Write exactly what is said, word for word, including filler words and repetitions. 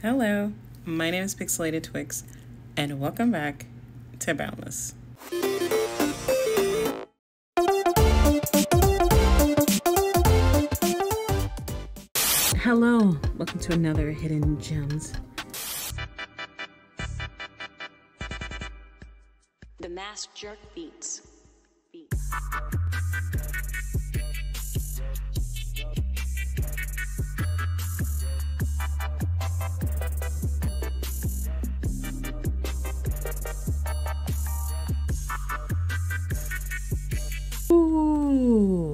Hello, my name is Pixelated Twix, and welcome back to Boundless. Hello, welcome to another Hidden Gems. The Masked Jerk Beats. Beats. Ooh.